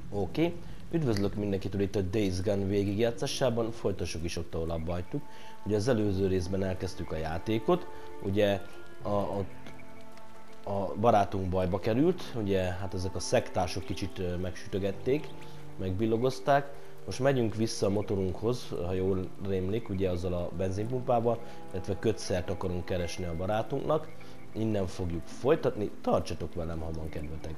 Oké. Üdvözlök mindenkit itt a Days Gone végigjátszásában, folytassuk is ott, ahol abba hagytuk. Ugye az előző részben elkezdtük a játékot, ugye a barátunk bajba került, ugye hát ezek a szektások kicsit megsütögették, megbillogozták. Most megyünk vissza a motorunkhoz, ha jól rémlik, ugye azzal a benzinpumpával, illetve kötszert akarunk keresni a barátunknak. Innen fogjuk folytatni, tartsatok velem, ha van kedvetek.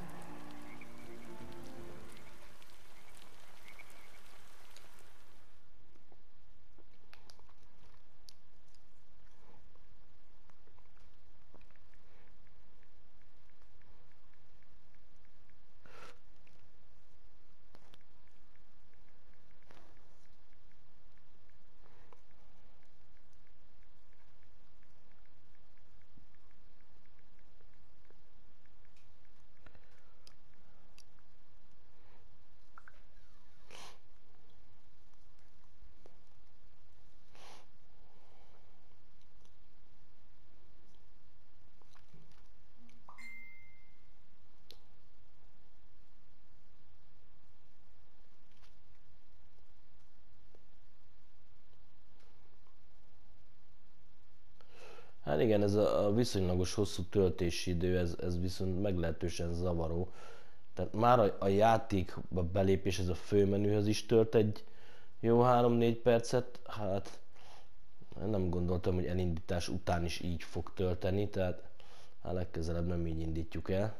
Hát igen, ez a viszonylagos hosszú töltési idő, ez viszont meglehetősen zavaró. Tehát már a játékba belépés, ez a főmenühöz is tölt egy jó 3-4 percet, hát nem gondoltam, hogy elindítás után is így fog tölteni, tehát hát legközelebb nem így indítjuk el.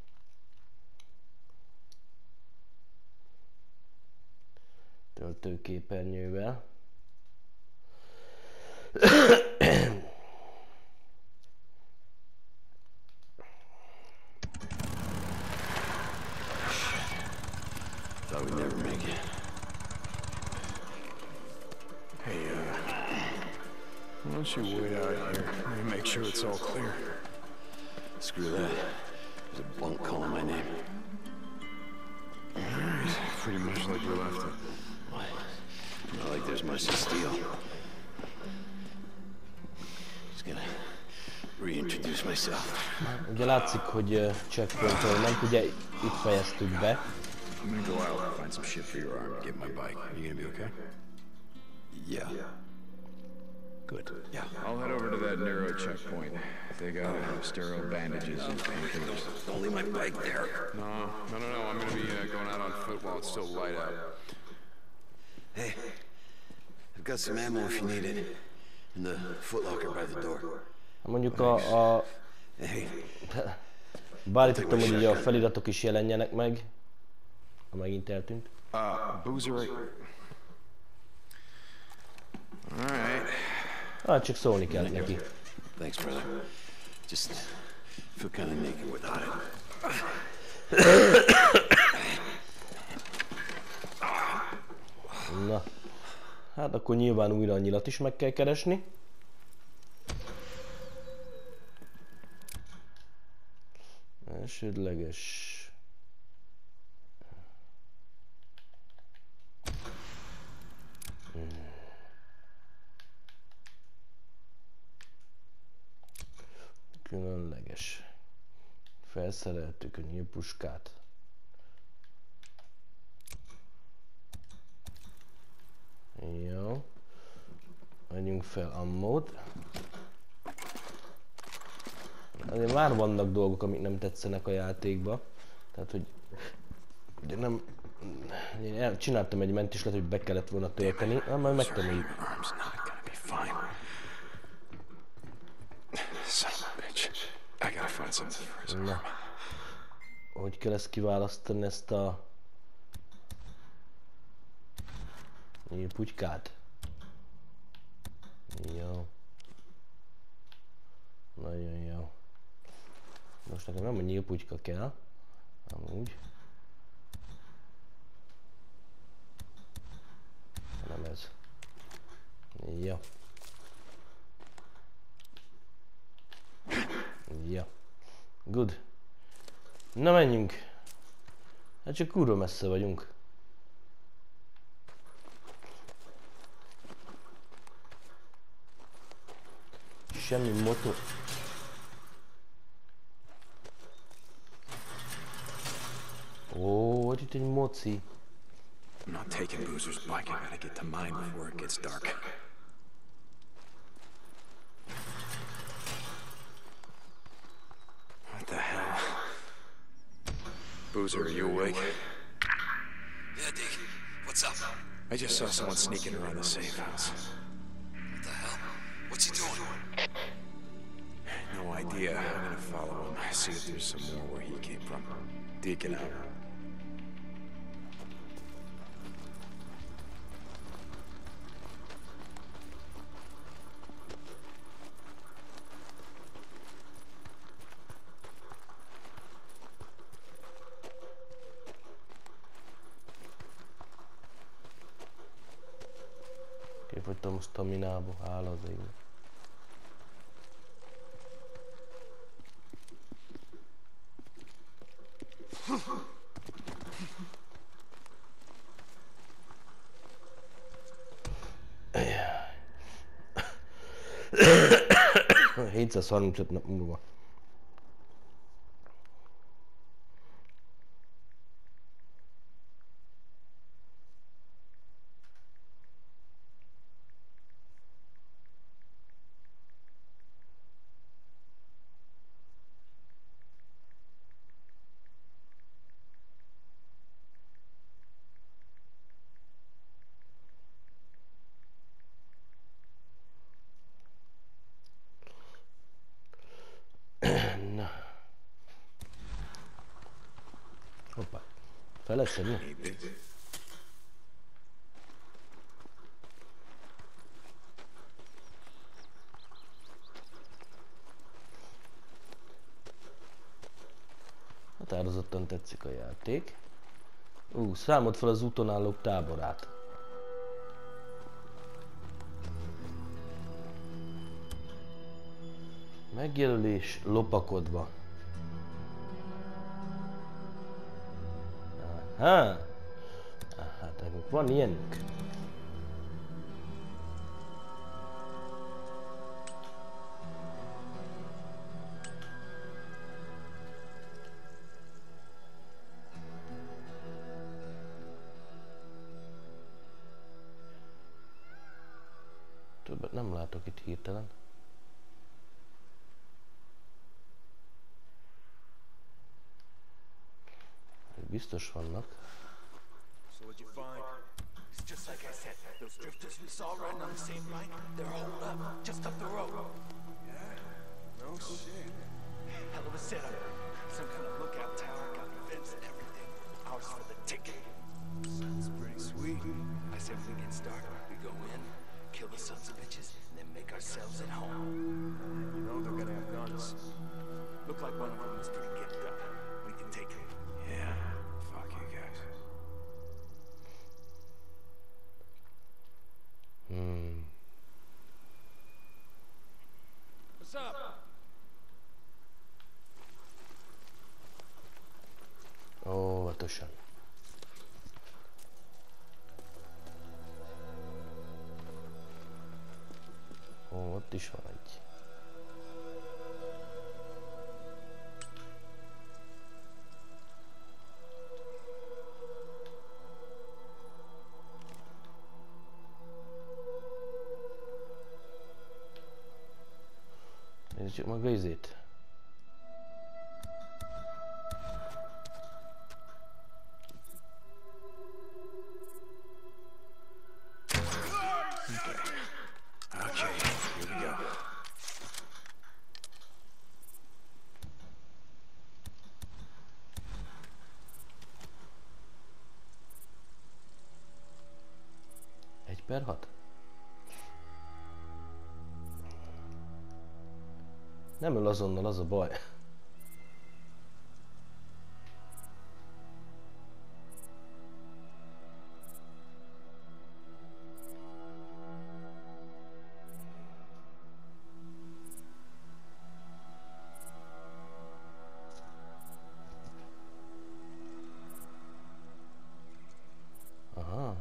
Töltőképernyővel. Thought we'd never make it. Hey, why don't you wait out here? Let me make sure it's all clear. Screw that. There's a bunk calling my name. Alright, pretty much like we left it. What? Not like there's much to steal. Just gonna reintroduce myself. Ugye látszik, hogy checkpointról ment, ugye itt fejeztük be. I'm gonna go out and find some shit for your arm and get my bike. Are you gonna be okay? Yeah. Good. Yeah. I'll head over to that narrow checkpoint. They got sterile bandages and painkillers. Don't leave my bike there. No. I'm gonna be going out on foot while it's still light out. Hey, I've got some ammo if you need it. In the footlocker by the door. Mondjuk Hey, beállítottam, hogy ugye a feliratok is jelenjenek meg. Ha megint eltűnt. Boozer. Alright. Hát csak szólni kell neki. thanks, brother. Just feel kind of naked without it. Na. Hát akkor nyilván újra a nyilat is meg kell keresni. Elsődleges. Különleges. Felszereltük a nyílpuskát. Jó. Vegyünk fel ammót. Azért már vannak dolgok, amik nem tetszenek a játékba. Tehát, hogy ugye nem... Én csináltam egy mentislet, hogy be kellett volna tölteni, majd megtanuljuk. Na. Hogy kell ezt kiválasztani, ezt a... nyílputykát? Jó. Nagyon jó. Most nekem nem a nyílputyka kell, amúgy. Nem ez. Jó. Jó. Good. Na menjünk. Hát csak kurva messze vagyunk. Semmi motor. Ó, volt itt egy moci. I'm not taking Boozer's bike. I gotta get to mine before it gets dark. What the hell? Boozer, are you awake? Yeah, Deke. What's up? I just saw someone sneaking around the safe house. What the hell? What's he doing? No idea. I'm gonna follow him. See if there's some more where he came from. Deacon out. Kifogytam a staminába, hála az égnek. Jaj. 735 nap múlva. Na. Hoppá. Feleszedni? Határozottan tetszik a játék. Számold fel az úton állók táborát. Megjelölés lopakodva. Aha. Hát nekünk van ilyenünk. Többet nem látok itt hirtelen. Biztos vannak. So what'd you find? It's just like I said. Those drifters we saw riding on the same bike, they're holed up just up the road. Yeah? No shit. Hell of a setup. Some kind of lookout tower, got the vents and everything. Ours for the ticket. Sounds pretty sweet. I said we get started. We go in, kill the sons of bitches, and then make ourselves at home. You know they're gonna have guns. Look like one of them is pretty gimped up. We can take him. Yeah. Fuck you guys. What's up? Óvatosan. Ott is van egy. Nézzük maga izét. Okay, here we go. Egy per 6. Nem öl azonnal, az a baj. Aha.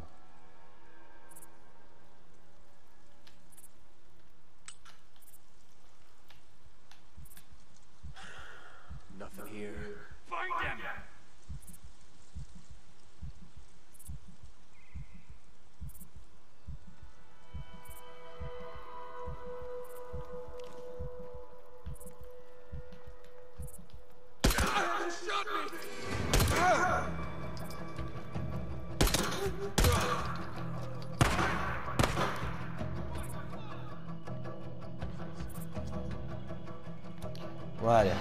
Várjál.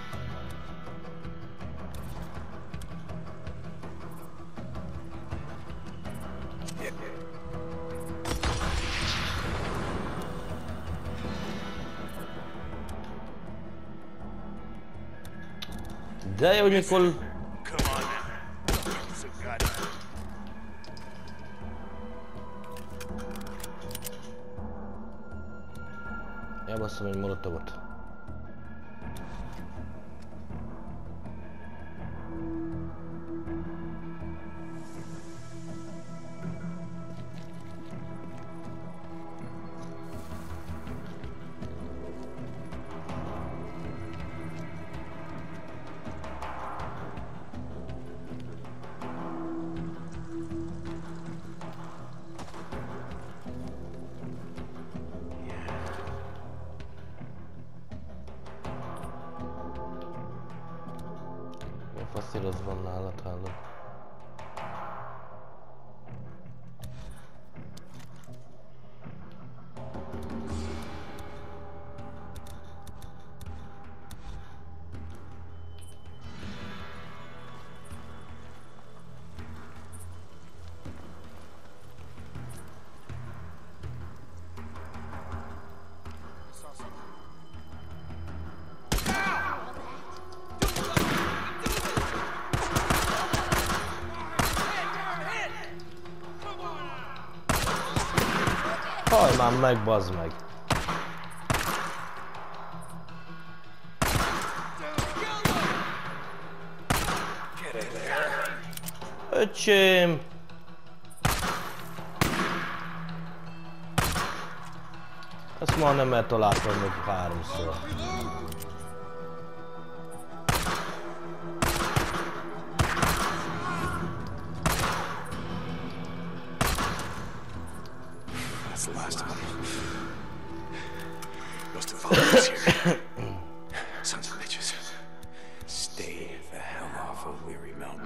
De jó, mikor... Come on now. So goddamn. Elbasszom egy molotovot. Faszír az van nálad, hallod? Hajj már meg, bazd meg! Öcsém! Ezt már nem eltaláltam még 3-szor. That's the last of them. Must have followed us here. Sons of bitches. Stay the hell off of Weary Mountain.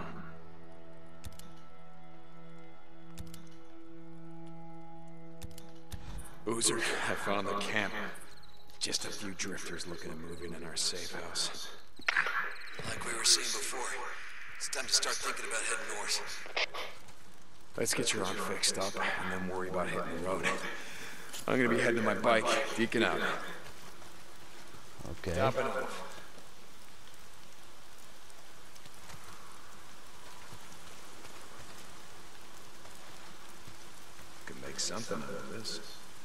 Boozer, I found the camp. Just a few drifters looking at moving in our safe house. Like we were saying before, it's time to start thinking about heading north. Let's get your arm fixed up and then worry about hitting the road. I'm gonna be heading to my bike, deacon out. Okay. Topping off. Could make something out of this.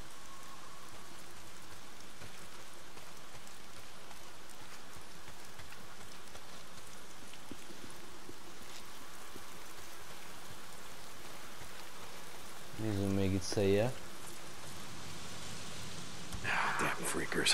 Nézzünk még itt széjjel. Damn freakers.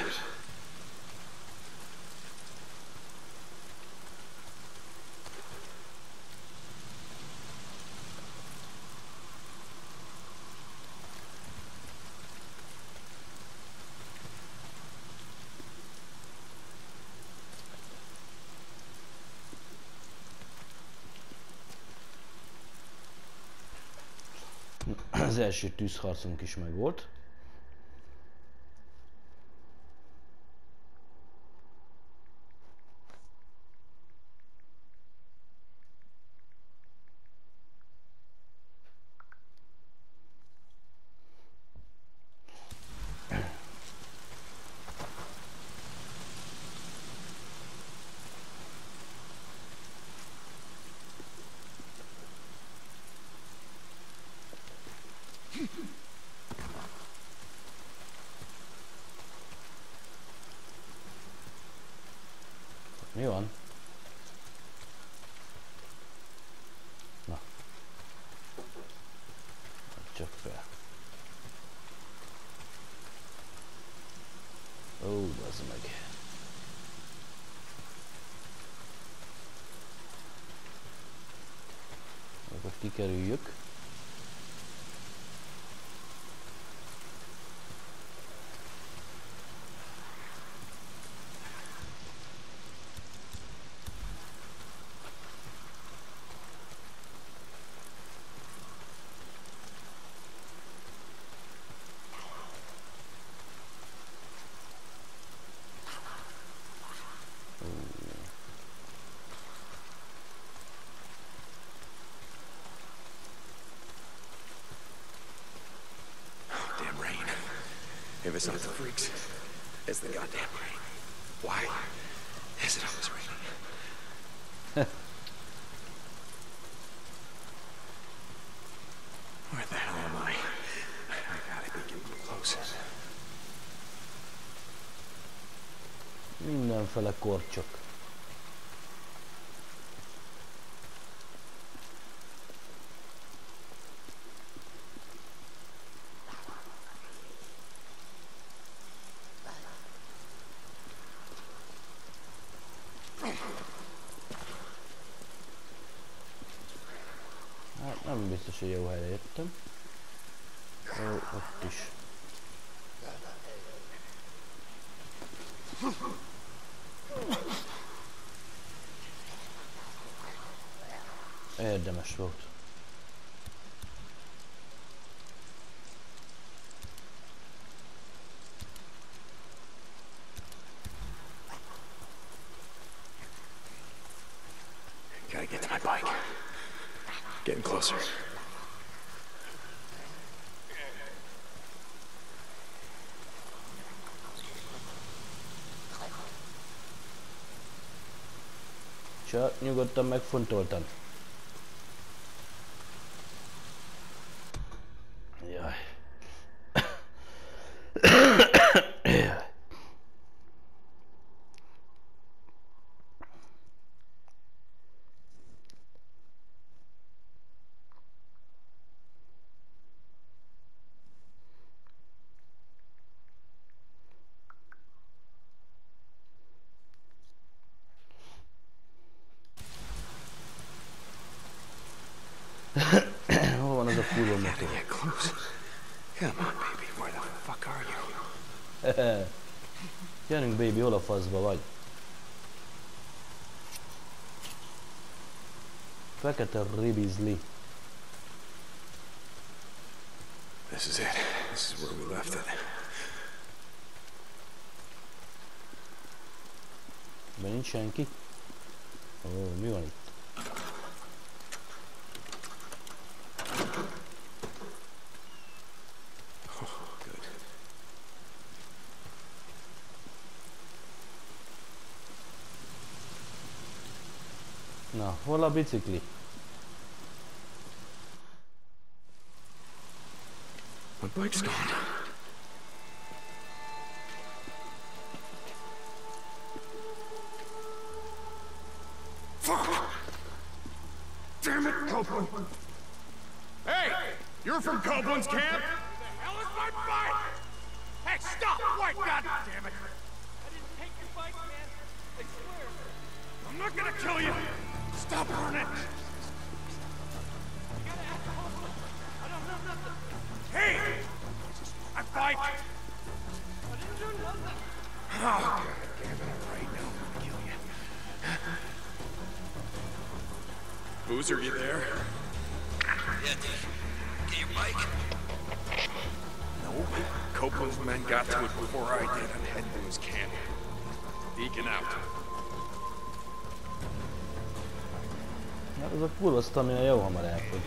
Az első tűzharcunk is megvolt. Mi van? Na. Csak fel. Ó, bazd meg. Akkor kikerüljük. If it's not the freaks, it's the goddamn rain. Why is it always raining? Where the hell am I? I gotta be getting closer. Mindenfele korcsok. Hát nem biztos, hogy jó helyre jöttem. Ó, ott is. Érdemes volt. Gotta get to my bike. Getting closer. Csak nyugodtan megfontoltam. Jaj. Hol van az a kurva Gotta motor? get close. Come on, baby. Where the fuck are you? Gyerünk, baby, hol a faszba vagy? Fekete ribizli. This is it. This is where we left it. De nincs senki? Ó, mi van itt? Good. Na, hol a bicikli? My bike's gone. Fuck! Damn it, Copeland! Hey! You're from Coblin's camp? Where the hell is my bike? Hey, stop! Wait, God damn it! I didn't take your bike, man. I swear. I'm not gonna kill you. Stop running. You gotta ask Copeland. I don't know nothing. Hey! My bike! I didn't do nothing. Oh, God damn it, right now I'm gonna kill you. Boozer, you there? Yeah, Dave. Get your bike. No. Copeland's men got to it before I did. I'm heading to his camp. Deacon out. Hát az a kurva stamina jó hamar elfogy.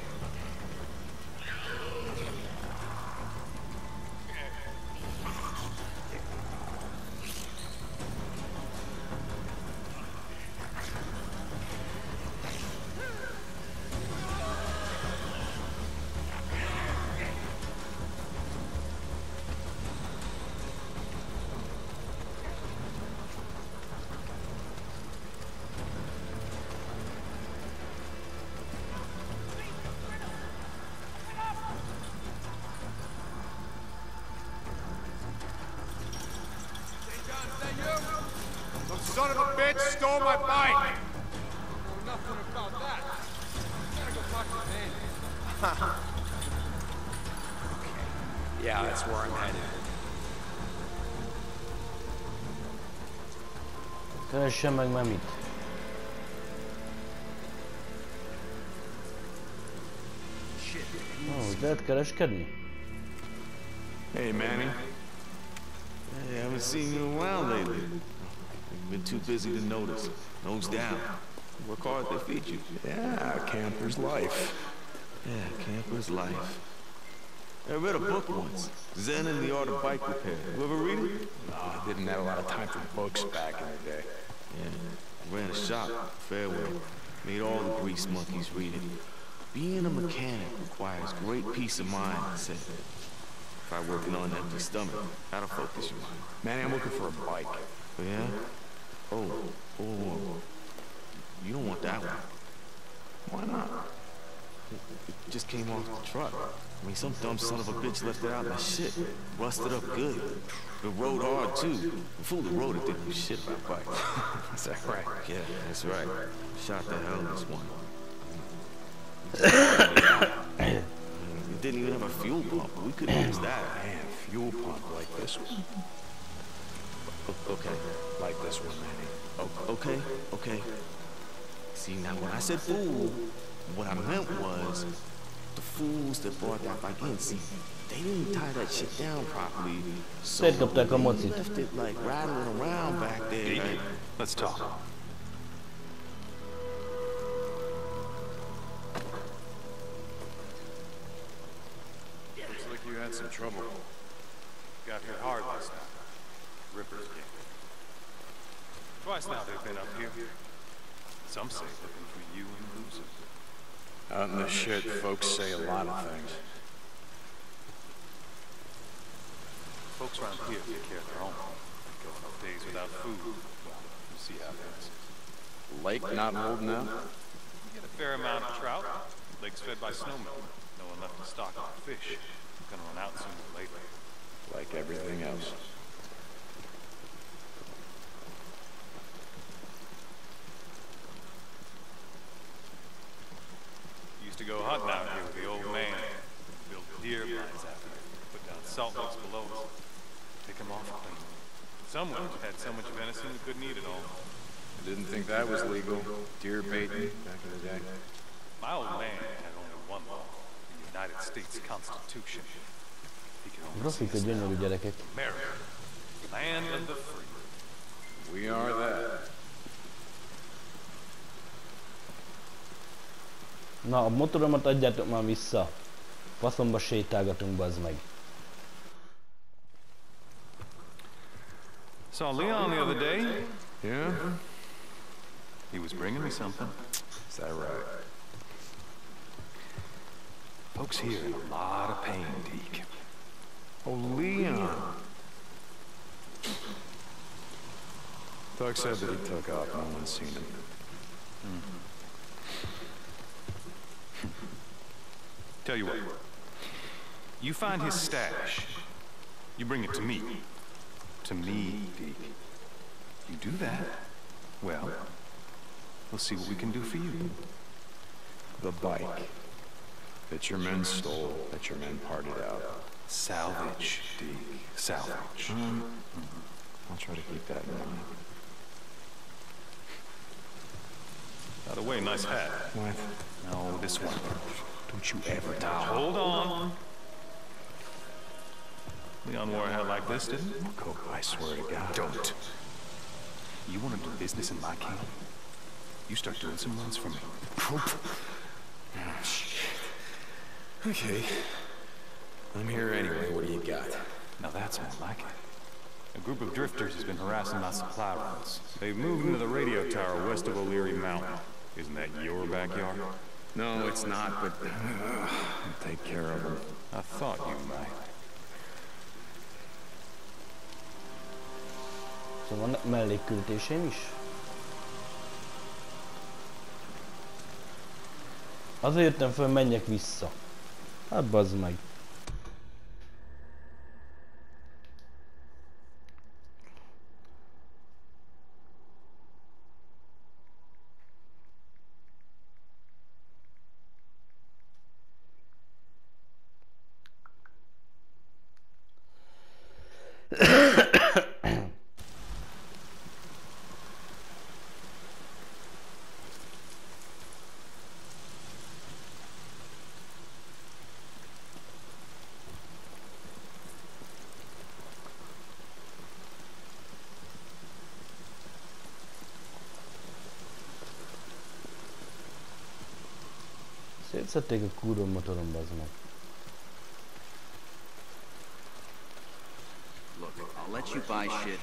Son of a bitch stole my bike! I know nothing about that. I gotta go talk to Danny. Yeah, that's where I'm headed. Keressen meg már mit? Ó, lehet kereskedni? Hey, Manny. Hey, I haven't seen you in a while lately. You've been too busy to notice. Nose down. Work hard, they feed you. Yeah, camper's life. Yeah, camper's life. I read a book once, Zen and the Art of Bike Repair. You ever read it? No, I didn't have a lot of time for books back in the day. Yeah, ran a shop, Fairway. Made all the grease monkeys read it. Being a mechanic requires great peace of mind, he said. Try working on an empty stomach. That'll focus your mind. Manny, I'm looking for a bike. Oh, yeah? Oh, you don't want that one. Why not? It just came off the truck. I mean, some dumb son of a bitch left it out in the shit. Rusted up good. It rode hard, too. The fool that rode it didn't know shit about bikes. Is that right? Yeah, that's right. Shot the hell this one. It didn't even have a fuel pump. We could use that. Man, fuel pump like this one. Okay. Like this one, Manny. Okay. See, now when I said fool, what I meant was the fools that brought that bike in. See, they didn't tie that shit down properly, so Szétkapták a they mocit. left it like rattling around back there. Geek, let's talk. Looks like you had some trouble. Got hit hard last night. Rippers game. Twice now they've been up here. Some say looking for you and losing. Out in the shit, folks say a lot of things. Folks around here take care of their own. Go enough days without food. Well, you see how it is. Lake not holding out? You get a fair amount of trout. Lake's fed by snowmen. No one left to stock up fish. Gonna run out sooner or later. Like everything else. Used to go hunting out here with the old man. Build deer blinds out here. Put down salt licks below us. Pick them off clean. Some women had so much venison they couldn't eat it all. I didn't think that was legal. Deer baiting back in the day. My old man had only one law. The United States Constitution. He could only see Grafika gyönyörű gyerekek. America. Land of the free. We are that. Na, a motoromat adjátok már vissza. Faszomba sétálgatunk, bazd meg. Saw Leon the other day. Yeah? He was bringing me something. Is that right? Folks here in a lot of pain, Deke. Oh, Leon. Doug said that he took off. No one's seen him. Tell you what. You find his stash. You bring it to me. To me, Deke. You do that, well, we'll see what we can do for you. The bike that your men stole, that your men parted out. Salvage, Deke. Salvage. I'll try to keep that in mind. By the way, nice hat. What? No, this one. Don't you ever touch. Hold on. Leon wore a hat like this, didn't he? Coke, I swear to God. Don't. You want to do business in my camp? You start doing some runs for me. Okay. I'm here anyway. What do you got? Now that's more like it. A group of drifters has been harassing my supply runs. They've moved into the radio tower west of O'Leary Mountain. Isn't that your backyard? No, it's not, but I'll take care of them. I thought you might. Szóval vannak mellékkültéseim is? Azért jöttem föl, menjek vissza. Hát bazd meg. Szétszették a kurva motorom, bazd meg. I'll let you buy shit.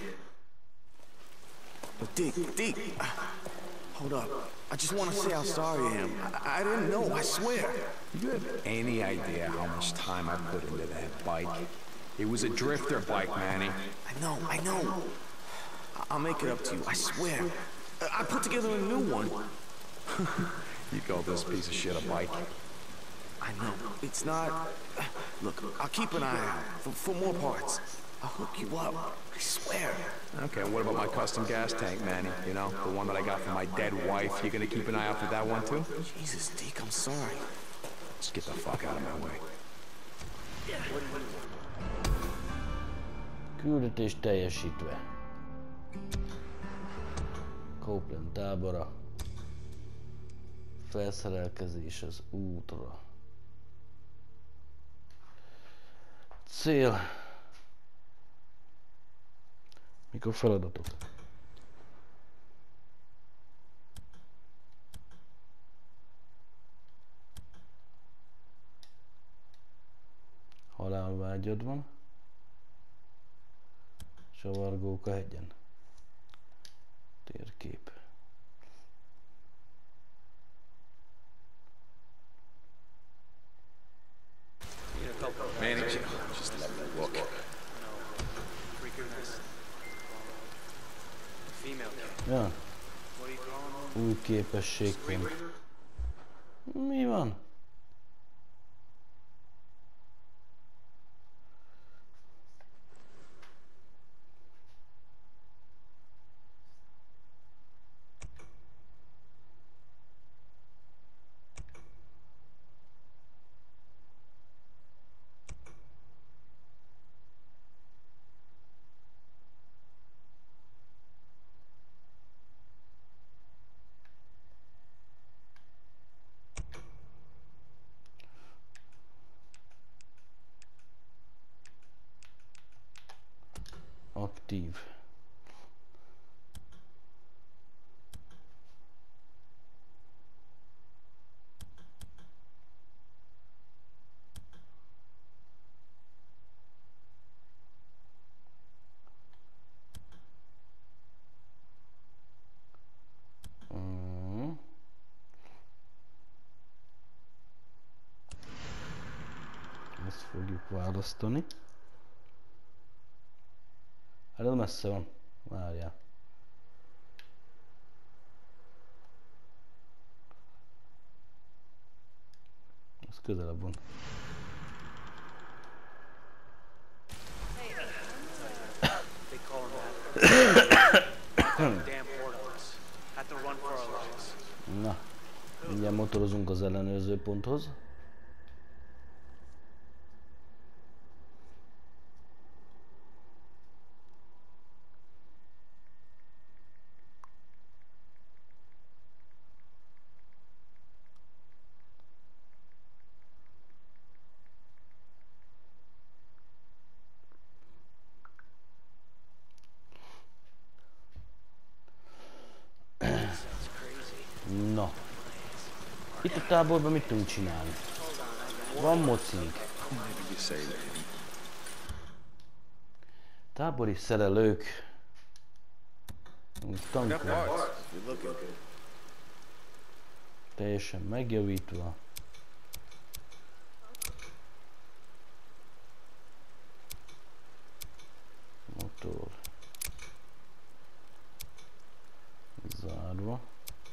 But Deke, hold up. I just want to say how sorry I am. I didn't know, I swear. Do you have any idea how much time I put into that bike? It was a drifter bike, Manny. I know. I'll make it up to you, I swear. I put together a new one. You call this piece of shit a bike? I know. It's not... Look, I'll keep an eye out for more parts. I'll hook you up. I swear. Okay, what about my custom gas tank, Manny? You know, the one that I got from my dead wife. You gonna keep an eye out for that one, too? Jesus, Deke, I'm sorry. Just get the fuck out of my way. Küldetés teljesítve. Copeland tábora. Felszerelkezés az útra. Cél. Mikor feladatok? Halálvágyad van. Csavargók a hegyen. Térkép. Manny, just let me look. Ja. Új képességpont. Mi van? Aktív. Ezt fogjuk választani. Hát ez messze van. Várjál. Ez közelebb van. Na, mindjárt motorozunk az ellenőrző ponthoz. Na, itt a táborban mit tudunk csinálni? Van mocink. Tábori szerelők. Tankok. Teljesen megjavítva. Motor. Zárva.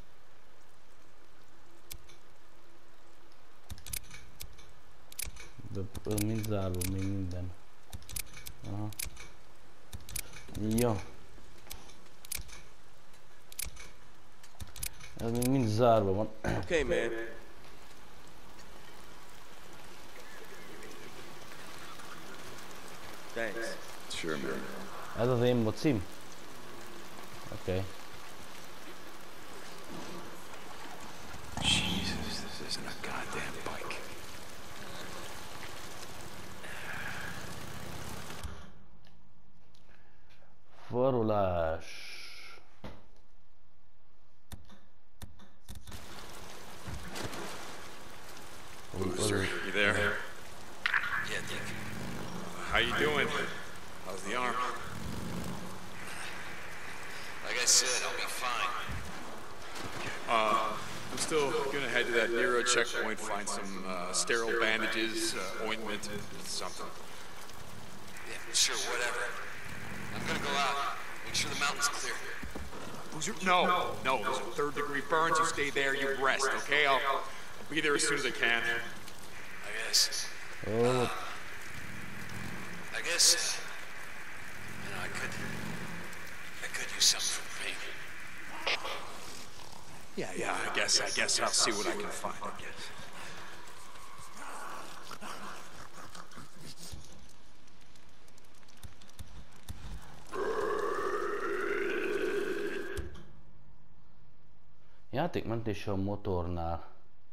De mind zárva, még minden. Aha. Jó. Ez még mind zárva van. Okay, man. Thanks. Sure, man. Ez az én mocim? Oké. Jesus, this isn't a goddamn bike. Farolás. Booster, you there? Yeah, Dick. How you doing? How's the arm. Like I said, I'll be fine. I'm still gonna head to that Nero checkpoint, find some sterile bandages, ointment, something. Yeah, sure, whatever. I'm gonna go out. Make sure the mountain's clear. Boozer? No, those are third-degree burns. You stay there, you rest, okay? I'll be there as soon as I can. I guess. Ó, I guess. You know, I could use something for the pain. Yeah, I guess I'll see what I can find, I guess. játékmentés a motornál.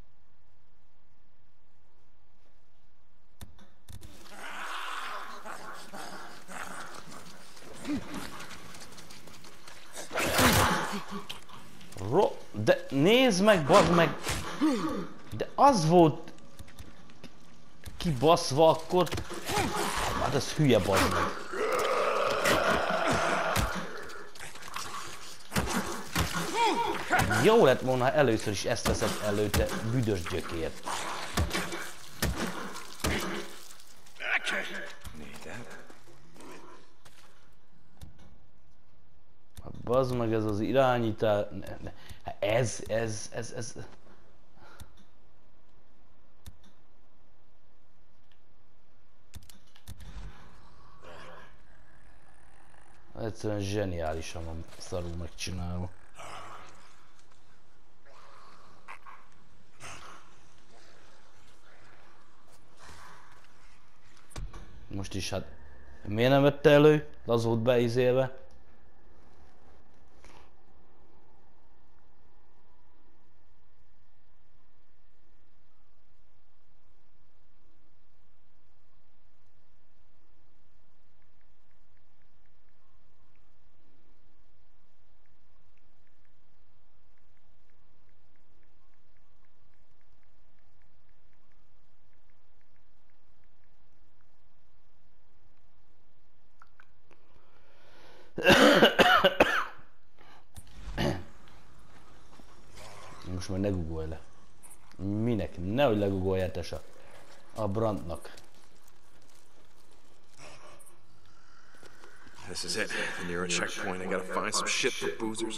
De nézd meg, bazd meg! De az volt kibaszva akkor... Hát ez hülye, bazd meg. Jó lett volna, ha először is ezt veszed elő, te büdös gyökér. Bazd meg, ez az irányítás... Ez... Egyszerűen zseniálisan van szarul megcsinálva. Most is hát... Miért nem vette elő? Az volt beizélve. Most már ne guggolj le. Minek? Nehogy legugolj a Brandtnak. This is it, the Nero checkpoint. I gotta find some shit for boozers.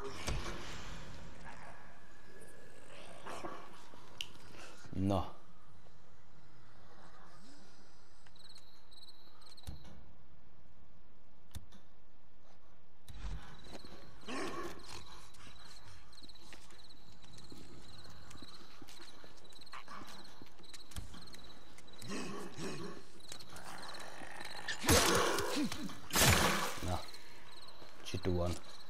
Na. Na. Csitúan.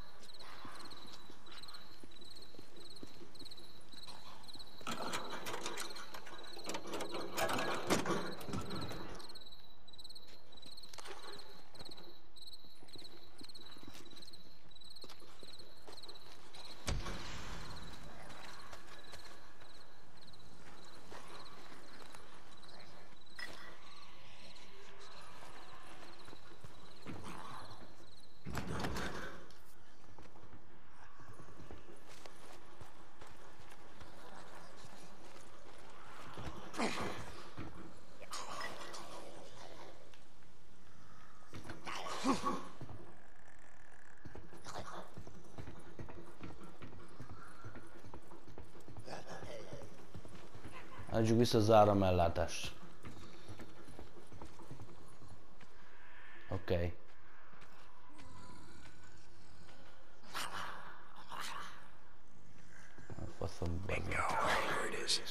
Adjuk vissza az áramellátást. Oké. Faszom, Bingo, here it is.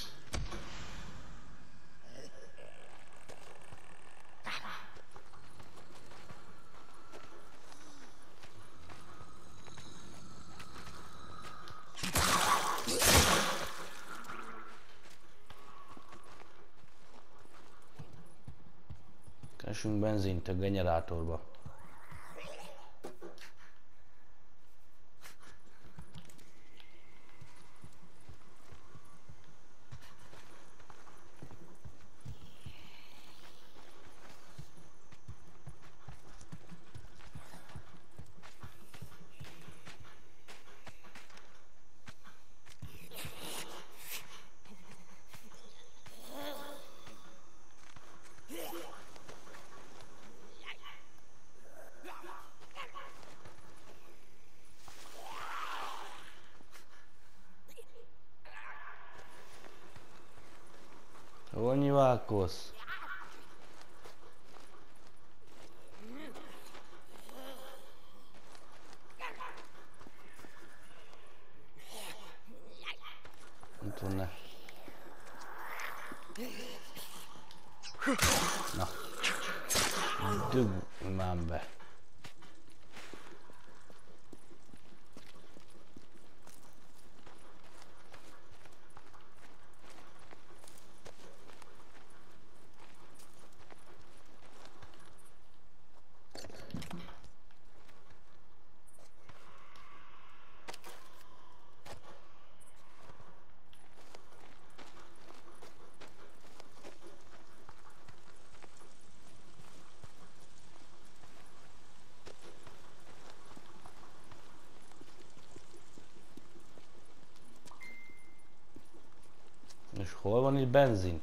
Keresünk benzint a generátorba. Hol nyilválkozz? Itt van ne. Na. Dugd már be. És hol van itt benzin?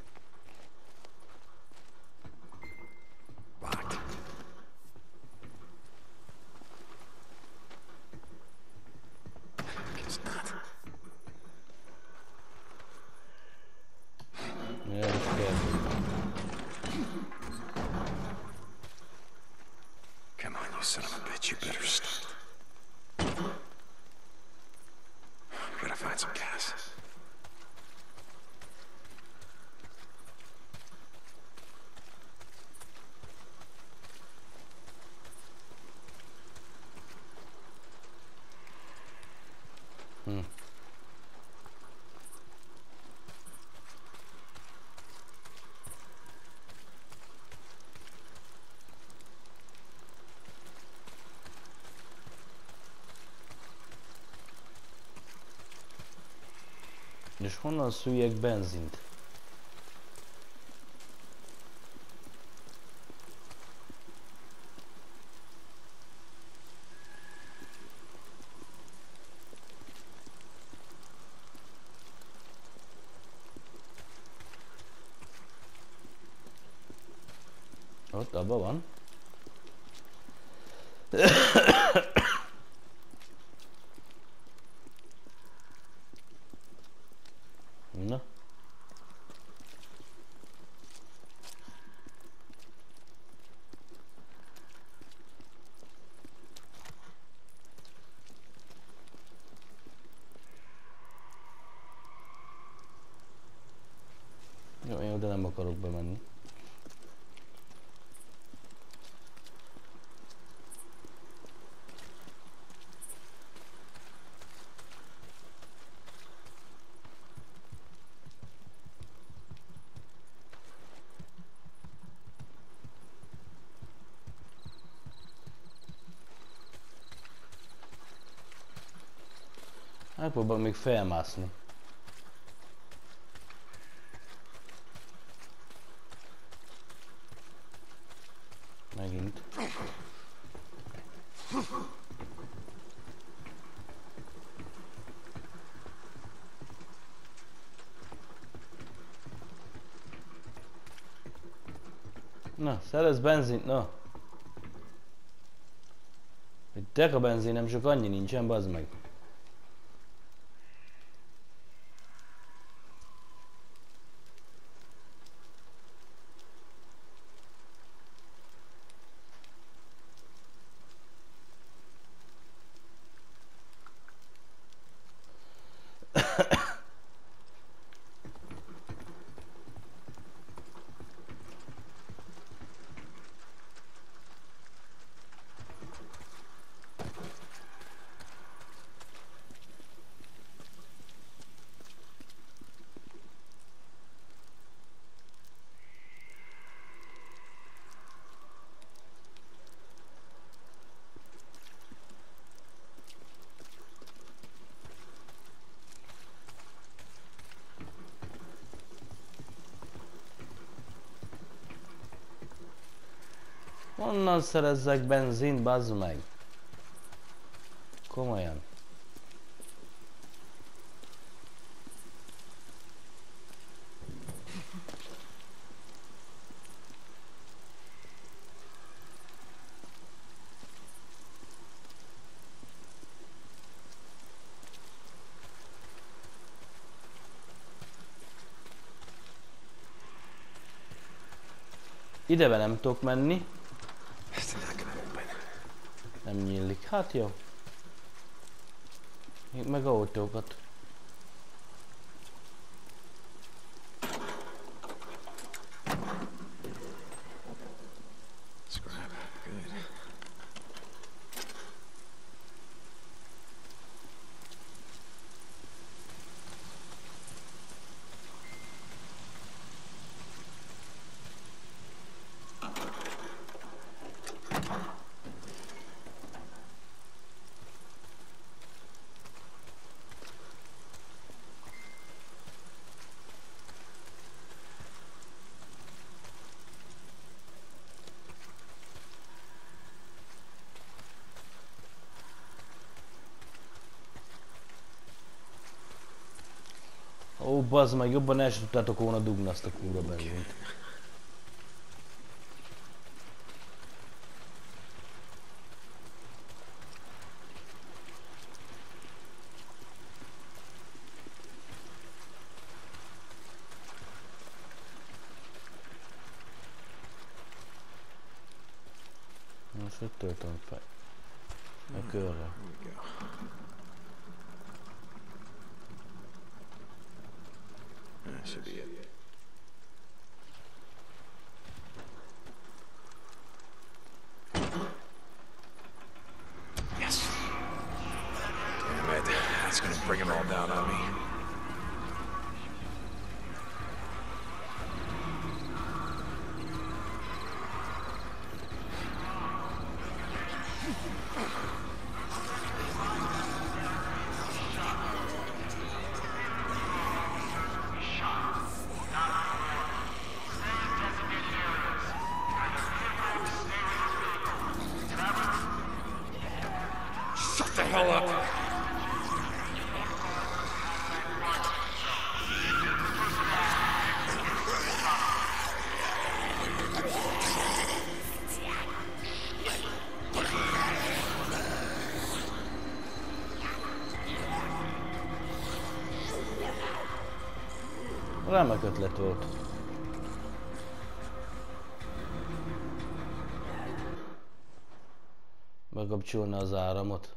Come on, you son of a bitch, you better stop. We gotta find some gas. És honnan szüljek benzint? Ott abban van. Na. Jó, én oda nem akarok bemenni. Próbálom még felmászni. Megint. Na, szerez benzint, na. Egy deka benzinem, csak annyi nincsen, bazd meg. Honnan szerezzek benzint, bazd meg? Komolyan. Ideve nem tudok menni. Nem nyílik. Hát jó. Meg autókat. Ó, bazd meg, jobban el sem tudtátok volna dugni azt a kurva benzint. Most hogy töltöm fel? A körre. That should be it. Yes. Damn it. That's gonna bring them all down on me. Shut the hell up! Remek ötlet volt. Bekapcsolna az áramot.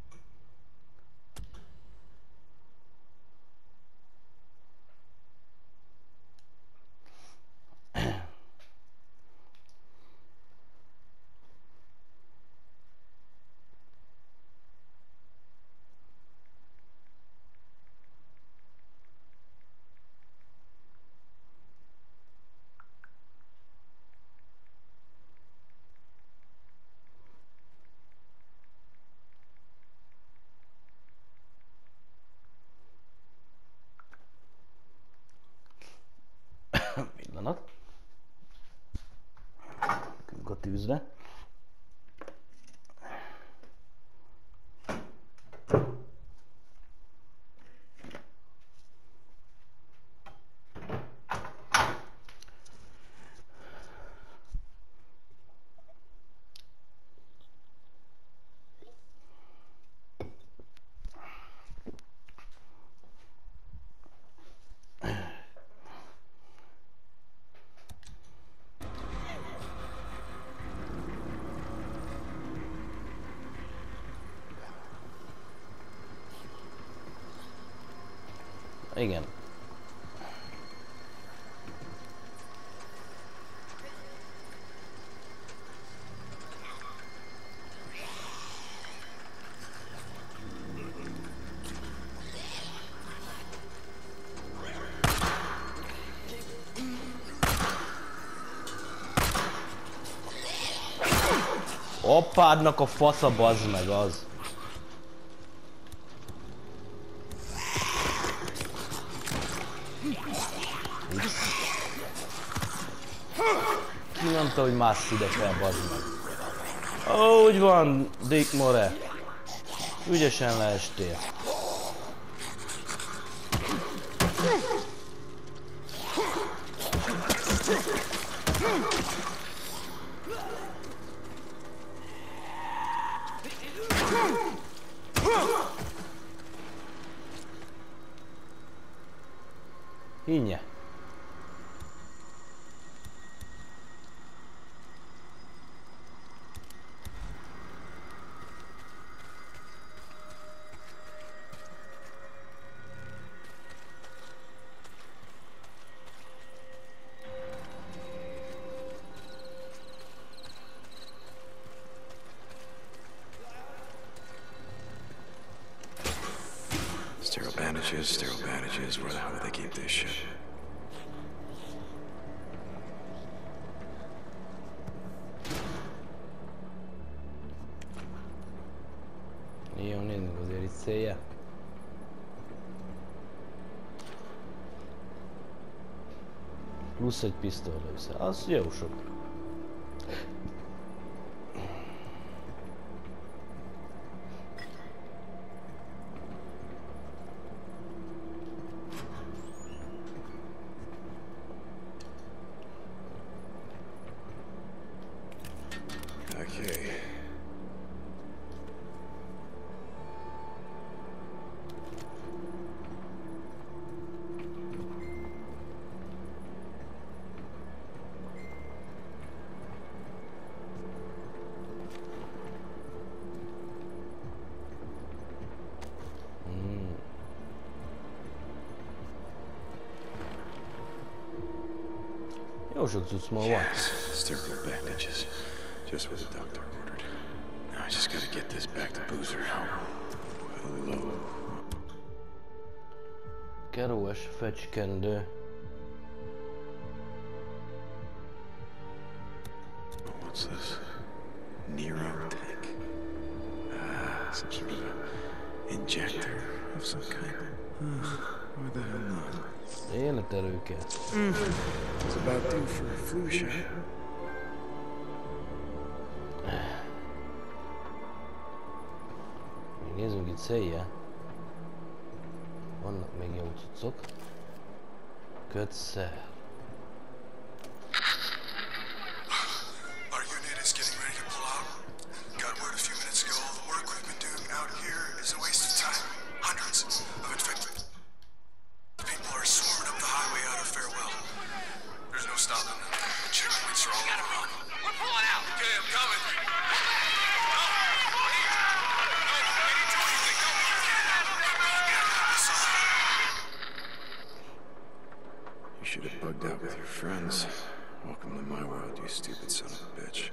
Pillanat. Künk a tűzre. Igen. Apádnak a fasza, bazd meg az. Ki mondta, hogy mász ide fel, bazd meg. Úgy van, Dick More. Ügyesen leestél. Hinnye. There's sterile bandages. Where the hell would they keep this shit? Jó, nézzük azért itt célja. Plusz egy pisztolyra, az jó sok. Okay. Jó sok cucc ma van. Sterile bandages. Just what the doctor ordered. Now I just gotta get this back to Boozer. Hello. Kerós fecskendő. What's this? Nero tank. Some sort of a injector of some kind. Why the hell not? Életerő kell. It's about due for a flu shot. Nézzünk itt széjjel. Vannak még jó cuccok. Kötszer. Our unit is getting ready to pull out. Got word a few minutes ago. All the work we've been doing out here is a waste of time. Hundreds of infected people are swarming up the highway out of Farewell. There's no stopping them. The checkpoints are all around. We're pulling out! Okay, I'm coming. You should have bugged out with your friends. Welcome to my world, you stupid son of a bitch.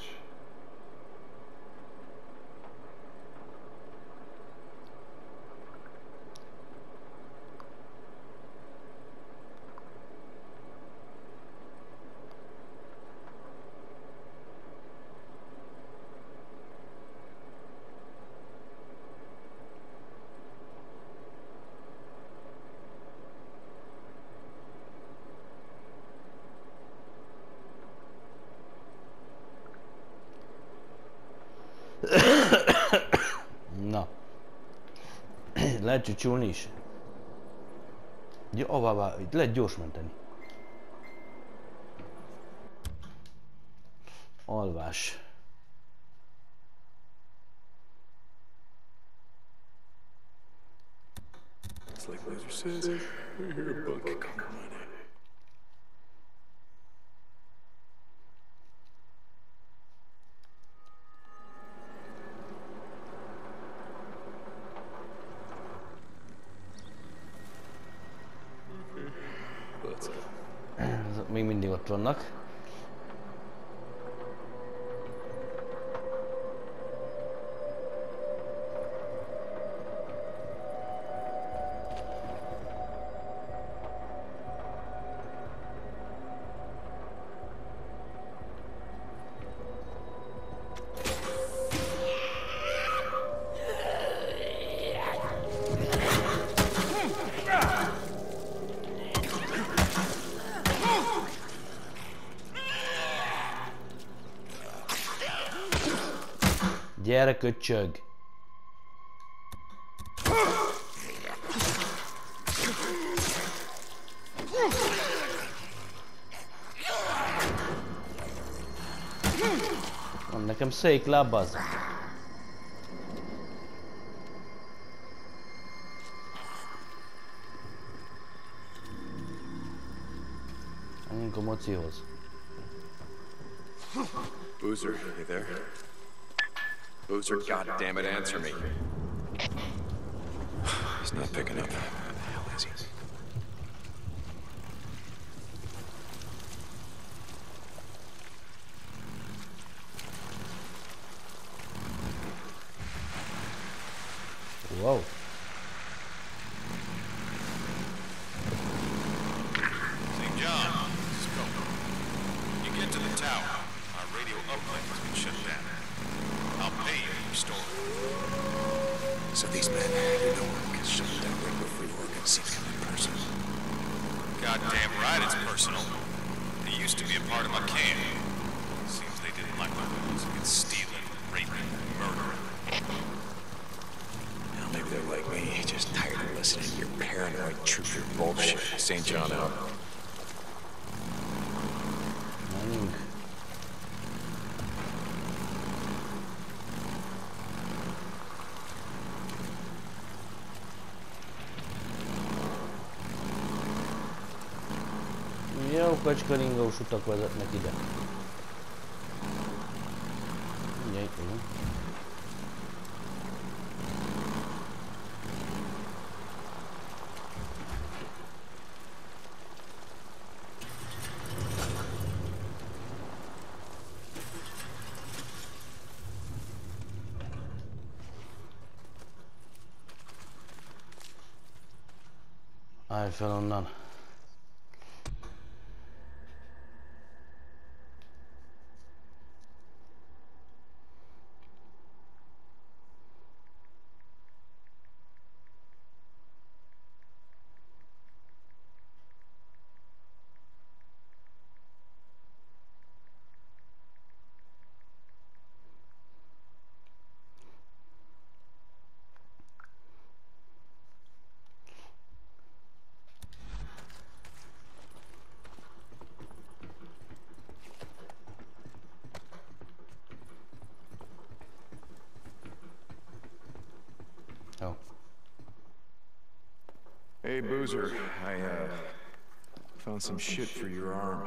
Na. Lehet csúcsulni is. Avává, itt lehet gyors menteni. Alvás. It's like Laser says, we're here to book money. Azok még mindig ott vannak. Gyere, köcsög! Van nekem székláb az. Menjünk a mocihoz. Boozer, you there? Boozer, goddammit, answer me. He's not picking up. Where the hell is he? Wow. to the tower. Our radio uplink has been shut down. I'll pay you to restore it. So these men, you know, can shut down Radio Free Oregon seems kind of personal. Goddamn right it's personal. They used to be a part of my camp. Seems they didn't like the rules against stealing, raping, murdering. Now maybe they're like me, just tired of listening to your paranoid trooper bullshit. St. John out. Jó, kacskaringós utak vezetnek ide. Mindjárt itt vagyunk. Állj fel onnan. Oh. Hey, Boozer. I, found some shit for your arm.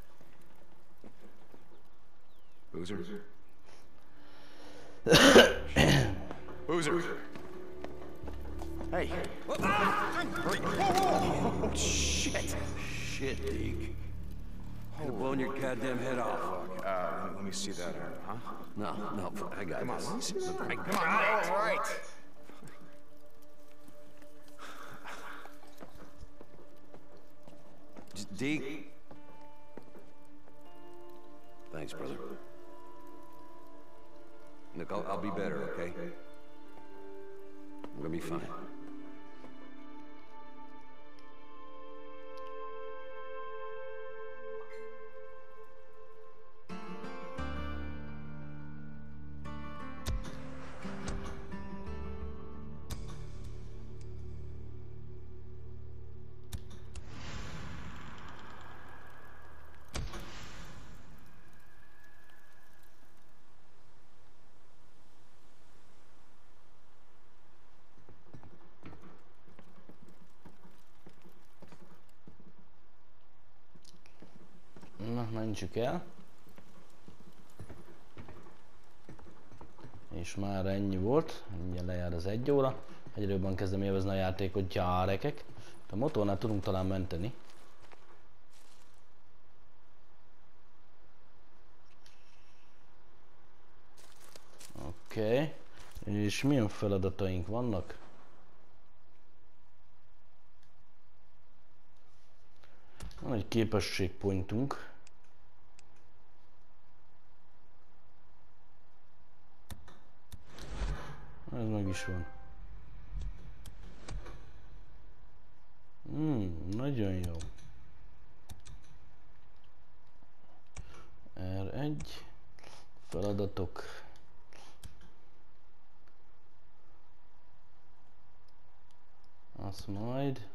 Boozer? Boozer! Hey! Whoa! Shit! Shit, Deke. Could have blown your goddamn head off. Let me see that arm, huh? No, I got Come on, this. let me see that. Hey, Come on, all right. Deke. Thanks, brother. Look, I'll be better, okay? I'm gonna be fine. Na, mentsük el. És már ennyi volt. Mindjárt lejár az 1 óra. Egyre jobban kezdem élvezni a játékot, gyerekek. A motornál tudunk talán menteni. Oké. És milyen feladataink vannak? Van egy képességpontunk. Ez meg is van. Nagyon jó. R1. Feladatok. Az majd.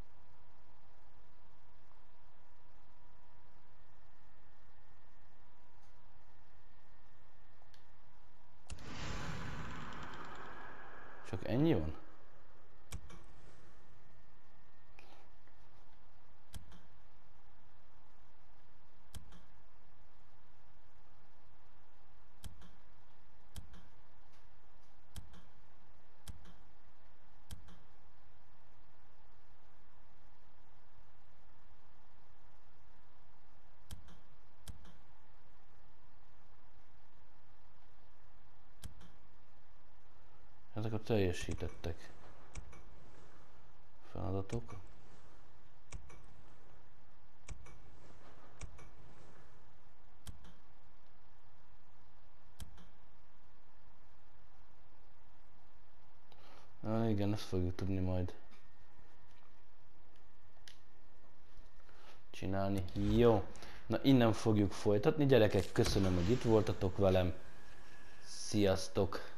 Csak ennyi van? Ezek a teljesítettek feladatok. Igen, ezt fogjuk tudni majd csinálni. Jó. Na, innen fogjuk folytatni. Gyerekek, köszönöm, hogy itt voltatok velem. Sziasztok!